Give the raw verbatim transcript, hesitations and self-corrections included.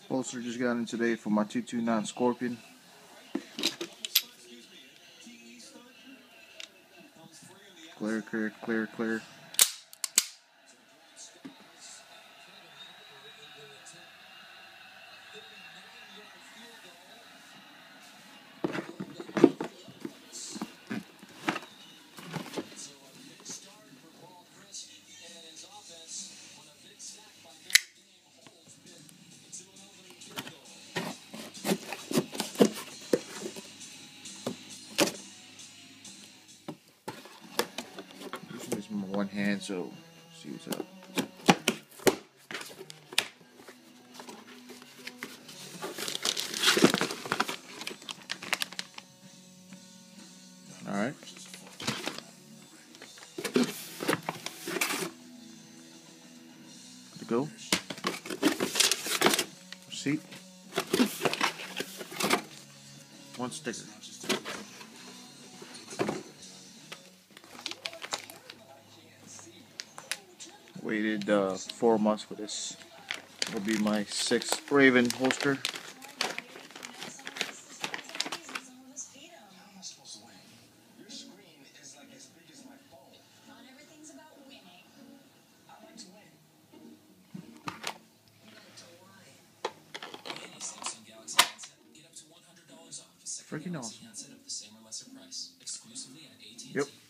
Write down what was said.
Holster just got in today for my two two nine Scorpion. Clear, clear, clear, clear. Use my one hand, so see what's up. All right. Good to go. Receipt. One sticker. Waited uh, four months for this. Will be my sixth Raven holster. Freaking awesome. Yep.